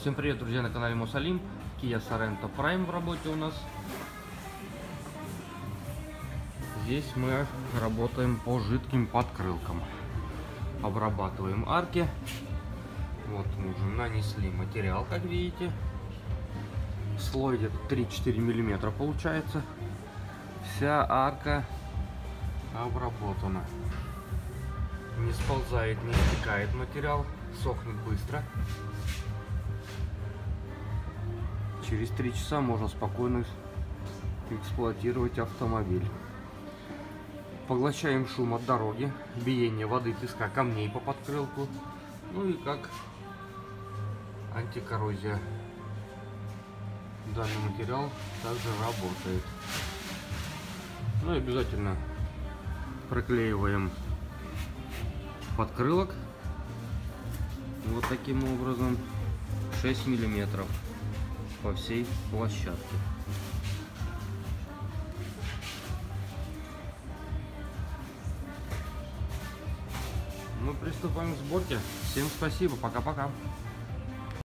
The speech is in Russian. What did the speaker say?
Всем привет, друзья, на канале Мусалим. Kia Sorento Prime в работе у нас. Здесь мы работаем по жидким подкрылкам. Обрабатываем арки. Вот мы уже нанесли материал, как видите. Слой где-то 3-4 миллиметра получается. Вся арка обработана. Не сползает, не стекает материал. Сохнет быстро. Через 3 часа можно спокойно эксплуатировать автомобиль. Поглощаем шум от дороги, биение воды, песка, камней по подкрылку. Ну и как антикоррозия. Данный материал также работает. Ну и обязательно проклеиваем подкрылок. Вот таким образом 6 миллиметров по всей площадке. Мы приступаем к сборке. Всем спасибо, пока-пока.